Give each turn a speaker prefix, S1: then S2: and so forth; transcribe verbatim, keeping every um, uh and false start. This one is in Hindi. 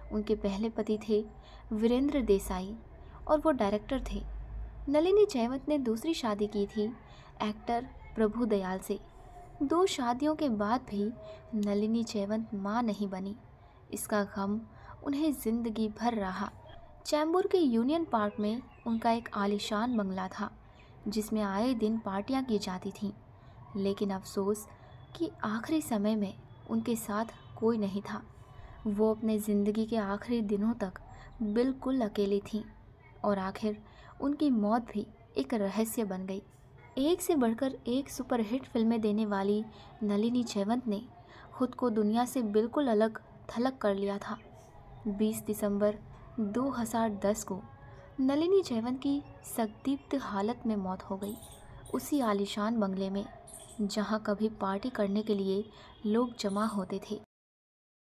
S1: उनके पहले पति थे वीरेंद्र देसाई और वो डायरेक्टर थे। नलिनी जयवंत ने दूसरी शादी की थी एक्टर प्रभु दयाल से। दो शादियों के बाद भी नलिनी जयवंत मां नहीं बनी। इसका गम उन्हें जिंदगी भर रहा। चैम्बूर के यूनियन पार्क में उनका एक आलीशान बंगला था जिसमें आए दिन पार्टियां की जाती थीं। लेकिन अफसोस कि आखिरी समय में उनके साथ कोई नहीं था। वो अपने ज़िंदगी के आखिरी दिनों तक बिल्कुल अकेली थीं और आखिर उनकी मौत भी एक रहस्य बन गई। एक से बढ़कर एक सुपरहिट फिल्में देने वाली नलिनी जयवंत ने खुद को दुनिया से बिल्कुल अलग थलग कर लिया था। बीस दिसंबर दो हज़ार दस को नलिनी जयवंत की संदिग्ध हालत में मौत हो गई, उसी आलीशान बंगले में जहां कभी पार्टी करने के लिए लोग जमा होते थे।